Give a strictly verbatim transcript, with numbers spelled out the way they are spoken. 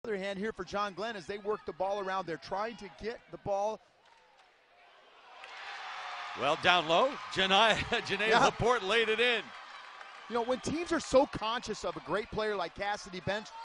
Other hand here for John Glenn as they work the ball around. They're trying to get the ball. Well, down low, Janai, Janai Yeah. LaPorte laid it in. You know, when teams are so conscious of a great player like Cassidy Bench,